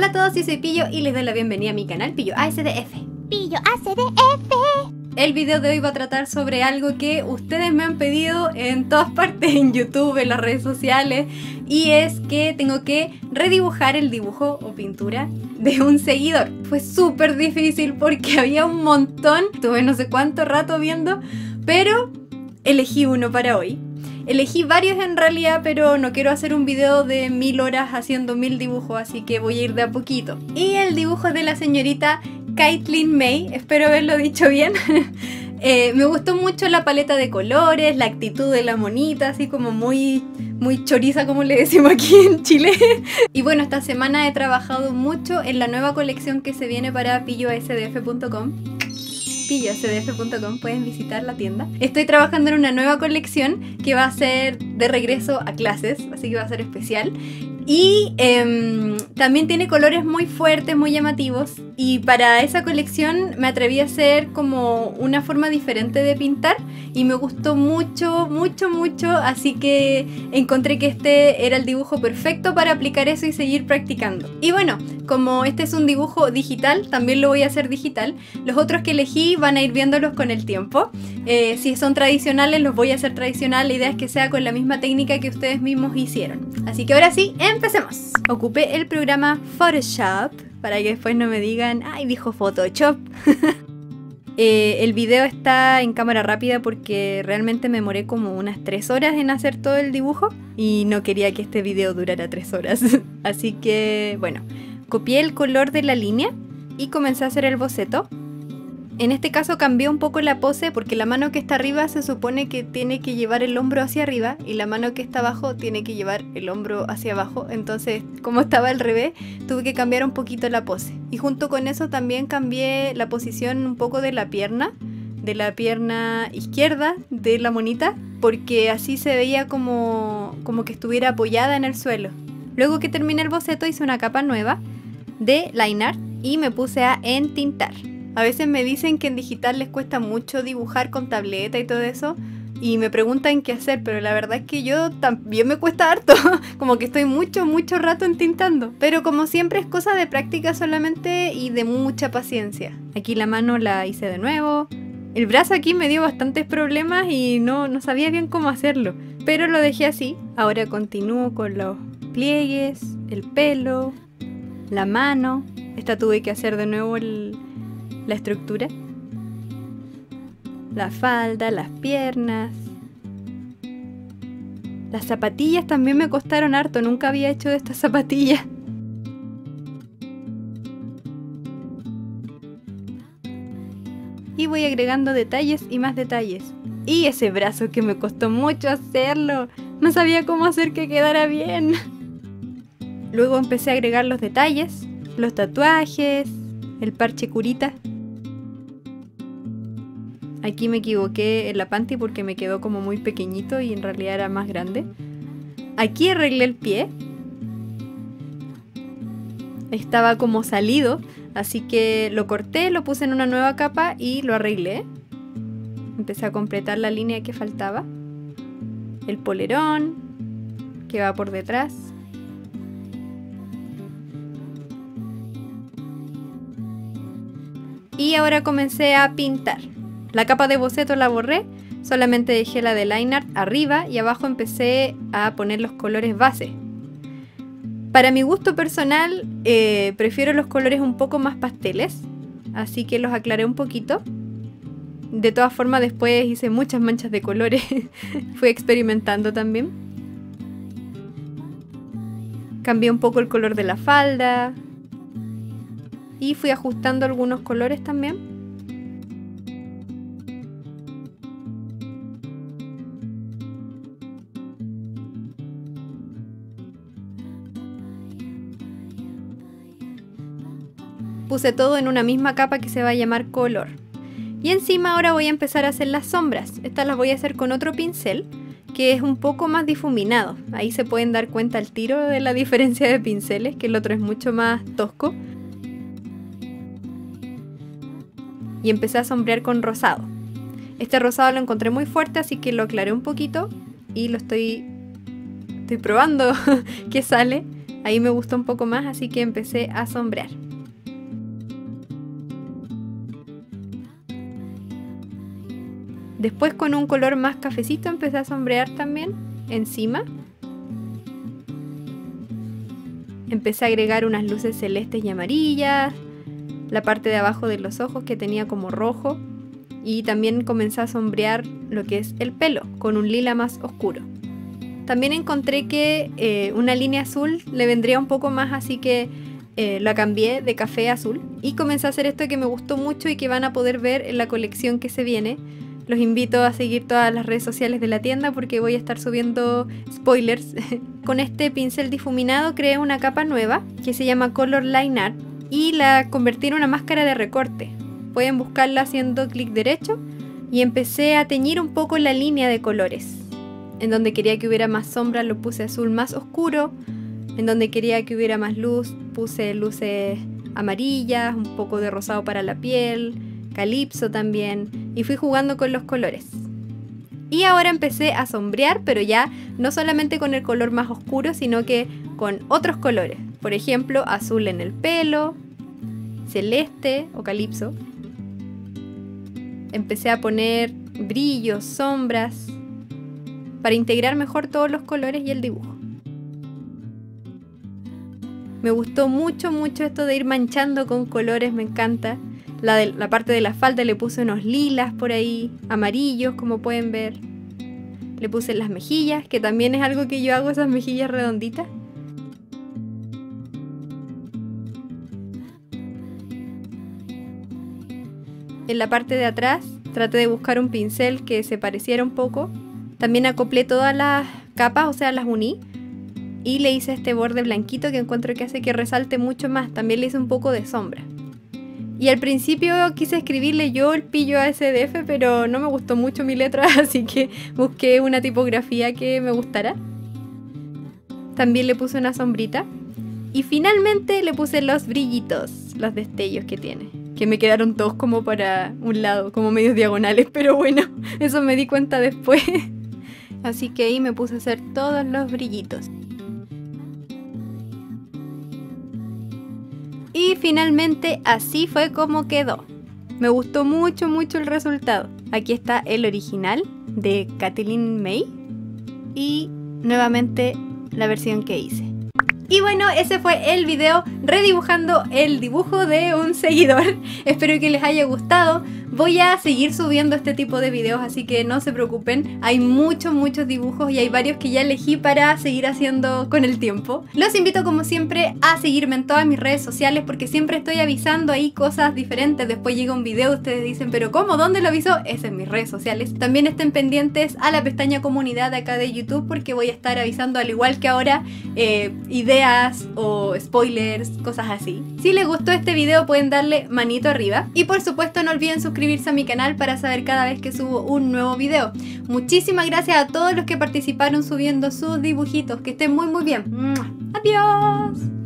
Hola a todos, yo soy Pillo y les doy la bienvenida a mi canal Pillo ASDF. Pillo ASDF. El video de hoy va a tratar sobre algo que ustedes me han pedido en todas partes, en YouTube, en las redes sociales, y es que tengo que redibujar el dibujo o pintura de un seguidor. Fue súper difícil porque había un montón, tuve no sé cuánto rato viendo, pero elegí uno para hoy. Elegí varios en realidad, pero no quiero hacer un video de 1000 horas haciendo 1000 dibujos, así que voy a ir de a poquito. Y el dibujo es de la señorita Caitlin May, espero haberlo dicho bien. Me gustó mucho la paleta de colores, la actitud de la monita, así como muy choriza, como le decimos aquí en Chile. Y bueno, esta semana he trabajado mucho en la nueva colección que se viene para pilloasdf.com. pilloasdf.com, pueden visitar la tienda. Estoy trabajando en una nueva colección que va a ser de regreso a clases, así que va a ser especial. Y también tiene colores muy fuertes, muy llamativos. Y para esa colección me atreví a hacer como una forma diferente de pintar. Y me gustó mucho, mucho, mucho. Así que encontré que este era el dibujo perfecto para aplicar eso y seguir practicando. Y bueno, como este es un dibujo digital, también lo voy a hacer digital. Los otros que elegí van a ir viéndolos con el tiempo. Si son tradicionales, los voy a hacer tradicional. La idea es que sea con la misma técnica que ustedes mismos hicieron. Así que ahora sí, empecemos. Ocupé el programa Photoshop para que después no me digan, ay, dijo Photoshop. El video está en cámara rápida porque realmente me demoré como unas 3 horas en hacer todo el dibujo y no quería que este video durara 3 horas. Así que, bueno, copié el color de la línea y comencé a hacer el boceto. En este caso cambié un poco la pose porque la mano que está arriba se supone que tiene que llevar el hombro hacia arriba y la mano que está abajo tiene que llevar el hombro hacia abajo. Entonces, como estaba al revés, tuve que cambiar un poquito la pose. Y junto con eso también cambié la posición un poco de la pierna izquierda de la monita, porque así se veía como que estuviera apoyada en el suelo. Luego que terminé el boceto hice una capa nueva de line art y me puse a entintar. A veces me dicen que en digital les cuesta mucho dibujar con tableta y todo eso y me preguntan qué hacer, pero la verdad es que yo también me cuesta harto, como que estoy mucho rato entintando. Pero como siempre es cosa de práctica solamente y de mucha paciencia. Aquí la mano la hice de nuevo. El brazo aquí me dio bastantes problemas y no sabía bien cómo hacerlo, pero lo dejé así. Ahora continúo con los pliegues, el pelo, la mano. Esta tuve que hacer de nuevo la estructura, la falda, las piernas. Las zapatillas también me costaron harto, nunca había hecho de estas zapatillas. Y voy agregando detalles y más detalles. Y ese brazo que me costó mucho hacerlo, no sabía cómo hacer que quedara bien. Luego empecé a agregar los detalles, los tatuajes, el parche curita. Aquí me equivoqué en la panty porque me quedó como muy pequeñito y en realidad era más grande. Aquí arreglé el pie. Estaba como salido, así que lo corté, lo puse en una nueva capa y lo arreglé. Empecé a completar la línea que faltaba. El polerón que va por detrás. Y ahora comencé a pintar. La capa de boceto la borré, solamente dejé la de line art arriba y abajo empecé a poner los colores base. Para mi gusto personal, prefiero los colores un poco más pasteles, así que los aclaré un poquito. De todas formas, después hice muchas manchas de colores, fui experimentando también. Cambié un poco el color de la falda y fui ajustando algunos colores también. Puse todo en una misma capa que se va a llamar color. Y encima ahora voy a empezar a hacer las sombras. Estas las voy a hacer con otro pincel que es un poco más difuminado. Ahí se pueden dar cuenta al tiro de la diferencia de pinceles, que el otro es mucho más tosco. Y empecé a sombrear con rosado. Este rosado lo encontré muy fuerte, así que lo aclaré un poquito y lo estoy probando qué sale. Ahí me gustó un poco más, así que empecé a sombrear. Después con un color más cafecito empecé a sombrear también encima. Empecé a agregar unas luces celestes y amarillas, la parte de abajo de los ojos que tenía como rojo, y también comencé a sombrear lo que es el pelo con un lila más oscuro. También encontré que una línea azul le vendría un poco más, así que la cambié de café a azul y comencé a hacer esto que me gustó mucho y que van a poder ver en la colección que se viene. Los invito a seguir todas las redes sociales de la tienda porque voy a estar subiendo spoilers. Con este pincel difuminado creé una capa nueva que se llama Color Line Art y la convertí en una máscara de recorte. Pueden buscarla haciendo clic derecho y empecé a teñir un poco la línea de colores. En donde quería que hubiera más sombra lo puse azul más oscuro, en donde quería que hubiera más luz puse luces amarillas, un poco de rosado para la piel, calipso también, y fui jugando con los colores. Y ahora empecé a sombrear, pero ya no solamente con el color más oscuro, sino que con otros colores. Por ejemplo, azul en el pelo, celeste o calipso. Empecé a poner brillos, sombras, para integrar mejor todos los colores y el dibujo. Me gustó mucho esto de ir manchando con colores, me encanta. La parte de la falda le puse unos lilas por ahí, amarillos como pueden ver. Le puse las mejillas, que también es algo que yo hago, esas mejillas redonditas. En la parte de atrás traté de buscar un pincel que se pareciera un poco. También acoplé todas las capas, o sea, las uní. Y le hice este borde blanquito que encuentro que hace que resalte mucho más. También le hice un poco de sombra. Y al principio quise escribirle yo el pillo a SDF, pero no me gustó mucho mi letra, así que busqué una tipografía que me gustara. También le puse una sombrita. Y finalmente le puse los brillitos, los destellos que tiene. Que me quedaron todos como para un lado, como medios diagonales, pero bueno, eso me di cuenta después. Así que ahí me puse a hacer todos los brillitos. Y finalmente así fue como quedó. Me gustó mucho el resultado. Aquí está el original de Kathleen May y nuevamente la versión que hice. Y bueno, ese fue el video redibujando el dibujo de un seguidor. Espero que les haya gustado. Voy a seguir subiendo este tipo de videos, así que no se preocupen. Hay muchos dibujos y hay varios que ya elegí para seguir haciendo con el tiempo. Los invito como siempre a seguirme en todas mis redes sociales porque siempre estoy avisando ahí cosas diferentes. Después llega un video, ustedes dicen, ¿pero cómo? ¿Dónde lo aviso? Es en mis redes sociales. También estén pendientes a la pestaña comunidad de acá de YouTube porque voy a estar avisando, al igual que ahora, ideas o spoilers, cosas así. Si les gustó este video pueden darle manito arriba y por supuesto no olviden suscribirse a mi canal para saber cada vez que subo un nuevo video. Muchísimas gracias a todos los que participaron subiendo sus dibujitos. Que estén muy bien. ¡Adiós!